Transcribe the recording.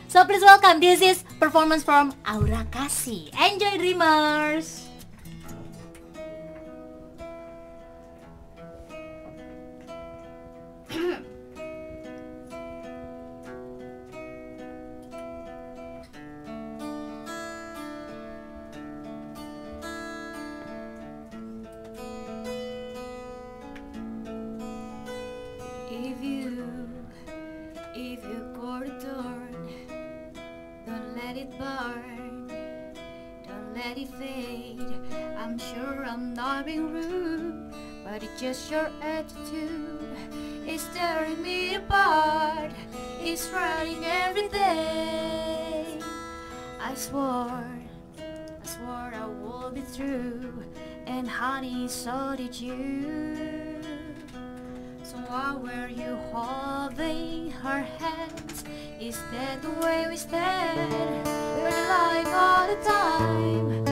So please welcome, this is performance from Aura Kasih. Enjoy, Dreamers! If you got a turn, don't let it burn, don't let it fade. I'm sure I'm not being rude, but it's just your attitude. It's tearing me apart, it's running every day. I swore I would be true, and honey, so did you. So why were you holding her hands? Is that the way we stand? We're lying all the time.